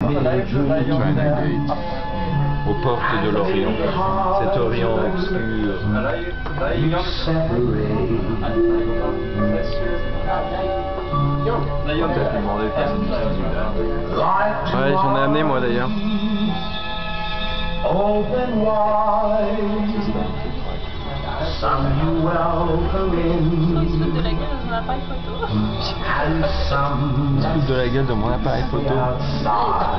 China Gate, aux portes de l'Orient, cet Orient obscur. Ouais, j'en ai amené moi d'ailleurs. Open wide, some you welcome in, Je se fout de la gueule de mon appareil photo. and some outside.